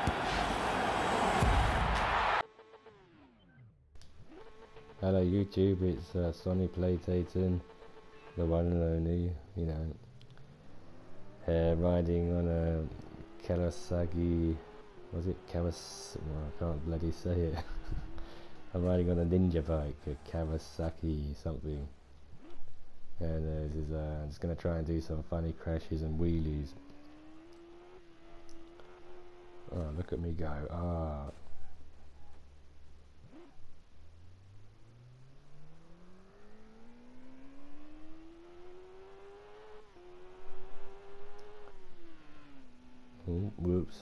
Hello YouTube, it's Sonny Playtaton, the one and only, you know, riding on a Kawasaki, was it Kawasaki, well, I can't bloody say it. I'm riding on a ninja bike, a Kawasaki something, and I'm just going to try and do some funny crashes and wheelies. Oh, look at me go, ah. Oh, whoops.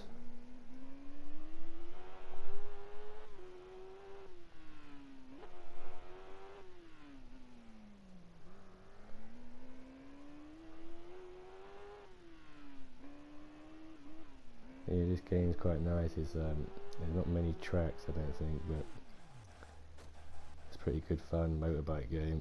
Yeah, this game's quite nice. It's there's not many tracks, I don't think, but it's pretty good fun motorbike game.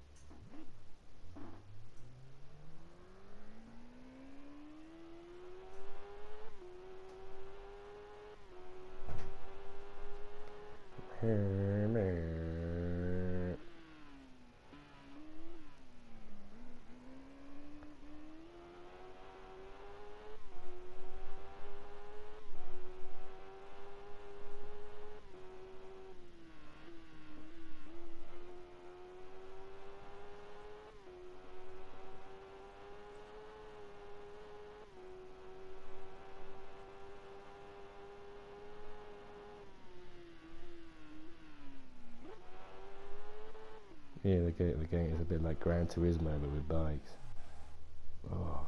Yeah, the game is a bit like Gran Turismo but with bikes. Oh.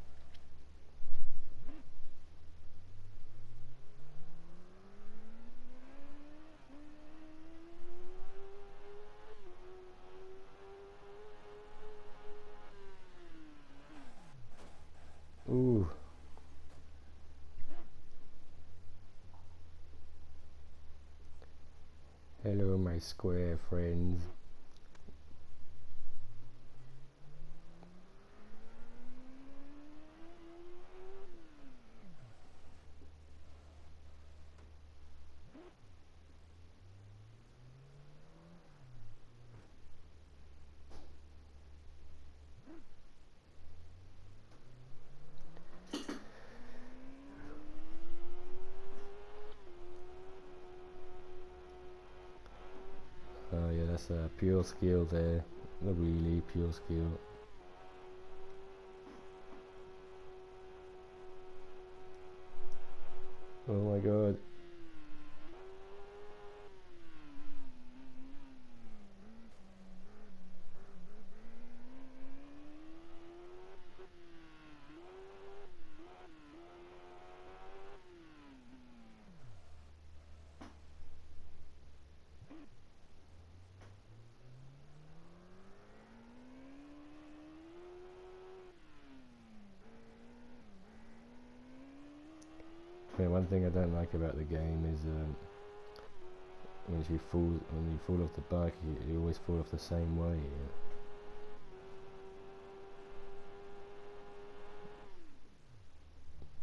Ooh. Hello my square friends. Oh yeah, that's a pure skill there. A really pure skill. Oh my god. Yeah, one thing I don't like about the game is when you fall off the bike, you always fall off the same way.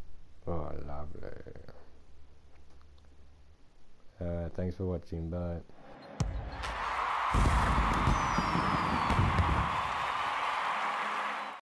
Oh, lovely. Thanks for watching. Bye.